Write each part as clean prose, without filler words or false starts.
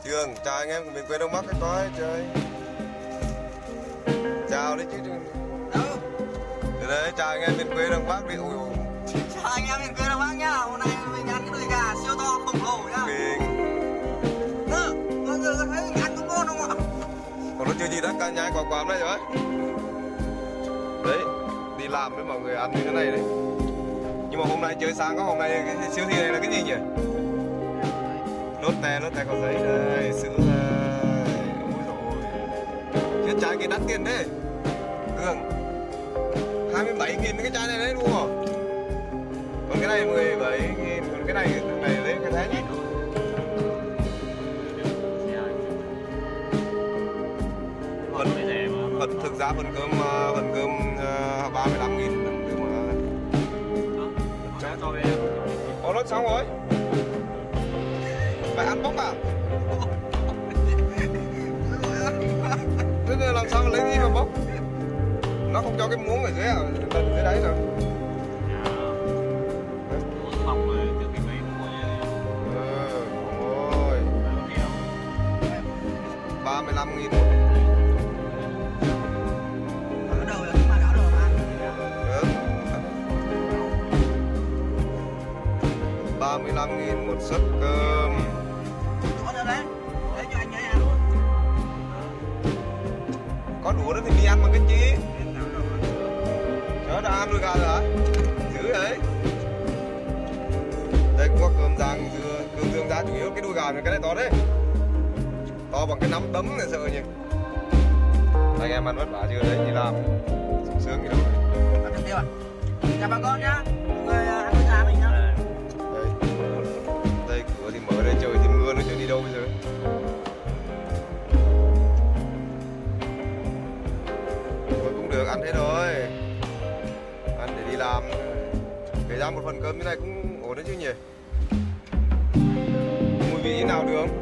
Trường, chào anh em của miền quê Đông Bắc, có chơi. Chào đấy chứ. Đâu? Đấy, chào anh em miền quê Đông Bắc đi. Ôi. Chào anh em miền quê Đông Bắc nhá. Hôm nay mình ăn cái đùi gà siêu to khổng lồ nhá. Mọi người có thấy mình ăn có ngon không ạ? Còn nó chưa gì đã cả nhái quả quàm đây rồi. Đấy, đi làm với mọi người ăn như thế này đấy. Nhưng mà hôm nay chơi sáng có, hôm nay cái siêu thị này là cái gì nhỉ? Lốt tè có giấy đây, sữa đây. Ôi dồi ôi. Cái chai kia đắt tiền đấy. Cường 27.000 cái chai này đấy đúng không? Còn cái này 17.000, còn cái này lấy cái thế nhỉ? Thực ra phần cơm 35.000 nhưng mà có lốt xong rồi. Phải ăn bốc à? Thế nên làm sao mà lấy gì mà bốc? Nó không cho cái muỗng ở dưới à? Lần dưới đấy rồi. Ôi 35.000. Ở đầu là mà đảo đầu ăn. 35.000 một suất cơm. Có đâu đấy? Để cho anh ăn luôn. Có đũa đó thì đi ăn bằng cái chi? Chớ đã ăn đùi gà rồi hả? Dữ đấy. Đây cũng có cơm rang dưa, cơm dương giá chủ yếu cái đùi gà này, cái này to đấy. To bằng cái nắm đấm này sợ nhỉ. Anh em ăn vất vả chưa đấy, đi làm sung sướng gì đâu. Ăn tiếp à? Chào bà con nhá. Mọi người ăn đùi gà mình nhá. Đây cửa thì mở đây, trời thì mưa nữa, chứ đi đâu bây giờ? Thôi cũng được, ăn thế thôi. Ăn để đi làm. Kể ra một phần cơm như này cũng ổn đấy chứ nhỉ? Mùi vị nào được không?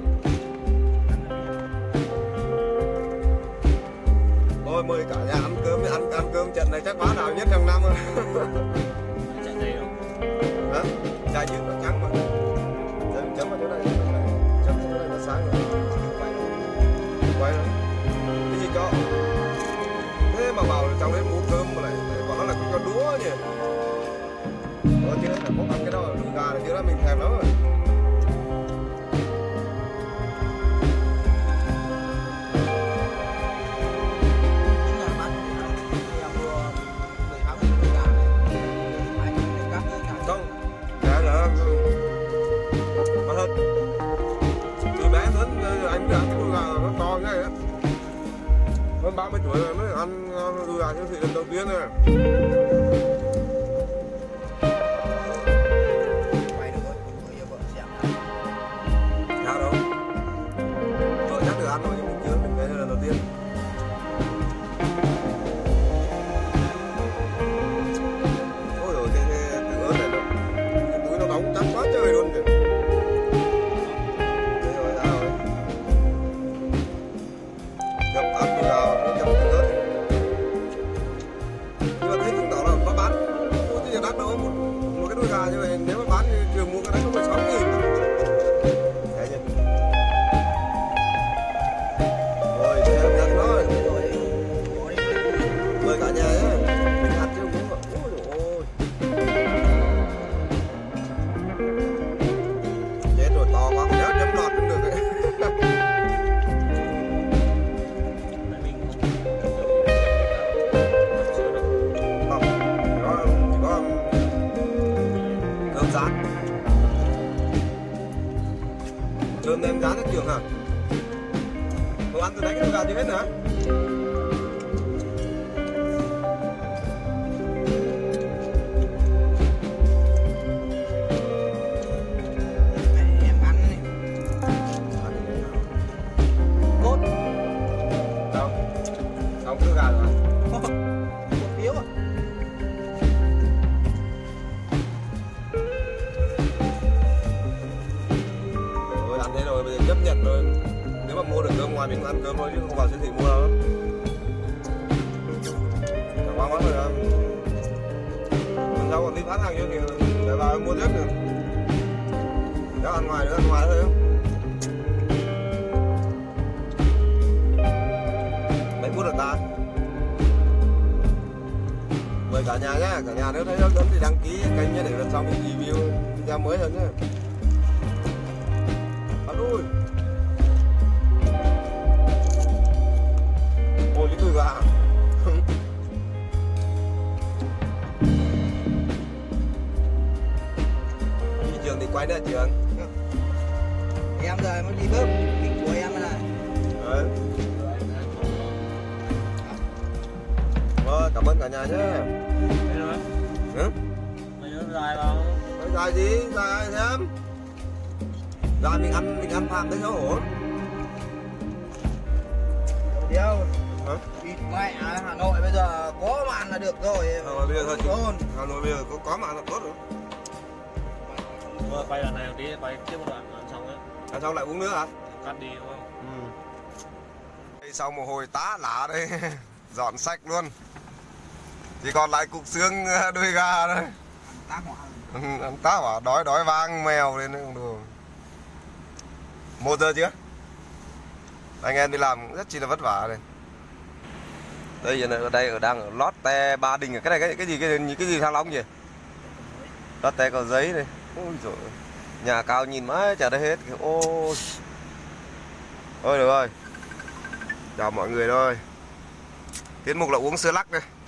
Thôi mời cả nhà ăn cơm, ăn cơm trận này chắc bá nào nhất trong năm rồi. Chạy gì đâu? Hả? Chai dưa nó trắng mà. Giờ mình chấm vào chỗ này, chấm vào chỗ này là sáng rồi. Quay rồi. Cái gì cho? Thế mà vào trong đấy mua cơm mà lại bọn nó là cũng cho đũa nhỉ? Chứ là không ăn cái đó, đùi gà này chứ đó mình thèm lắm rồi. Không, dạ là mà thật. Từ bé đến anh cứ ăn cái đùi gà nó to như này á. Hơn 30 tuổi rồi mới ăn đùi gà siêu thị lần đầu tiên này. Dạ đâu. Vợ chắc được ăn rồi nhưng mình chưa, mình thấy là lần đầu tiên. Ôi dồi, cái ớt này cái túi nó nóng chắc quá trời luôn kìa. Đây rồi, ra rồi. Chấm ăn đùi gà, chấm cái ớt. Nhưng mà thấy chứng tỏ là nó bán mua cái gì đắt đâu, một cái đùi gà như vậy nếu mà bán thì trường mua cái đấy có 16.000. Đấy nhỉ. Rồi, thế em nhắc nó rồi. Mời cả nhà nhé. Mình ăn chứ không uống mà. Ôi dồi ôi. Chết rồi, to quá, không nhớ chấm lọt cũng được đấy. Không, chỉ có cơm rán. Cơm nem rán ở trường hả? Cậu ăn từ nãy cái đùi gà chưa hết hả? Em ăn đi. Cốt. Đâu? Không, cái đùi gà rồi hả? Một phiếu à? Rồi ăn thế rồi, bây giờ chấp nhận rồi. Nếu mà mua được cơm ngoài mình cũng ăn cơm thôi chứ không vào siêu thị mua đâu. Chẳng quá rồi à. Lần sau còn đi bán hàng cho thì để vào mua tiếp được. Nếu ăn ngoài nữa, ăn ngoài thôi không? ta. Mời cả nhà nhá, cả nhà nếu thấy hấp dẫn thì đăng ký kênh nhé để lần sau mình review video mới hơn nhé. Ôi, ôi cái đùi gà. Chị Trường thì quay nữa Trường. Em giờ mới đi bơm mình của em này. Đấy. Cảm ơn cả nhà nhé. Đây rồi. Ừ? Mày nhớ dài vào. Dài gì? Dài xem. Dài mình ăn phạm tới xấu hổ. Điều. Hả? Đi mẹ Hà Nội bây giờ có màn là được rồi. Hà Nội bây giờ thôi. Hà Nội bây giờ có màn là tốt rồi. Thôi quay đoạn này một tí, quay tiếp một đoạn làm xong đấy. Làm xong lại uống nữa hả? Cắt đi đúng không? Ừ. Đây sau một hồi tá lá đây, dọn sạch luôn. Chỉ còn lại cục xương đuôi gà thôi. Ăn tá hỏa, đói vang mèo lên không được. 1 giờ chưa? Anh em đi làm rất chi là vất vả đây. Đây giờ ở đây đang ở Lotte Ba Đình, cái này cái gì Thăng Long gì? Lotte Cầu Giấy này. Ôi giời, nhà cao nhìn mãi chả thấy hết. Ôi. Ôi được rồi. Chào mọi người thôi. Tiết mục là uống sữa lắc đây.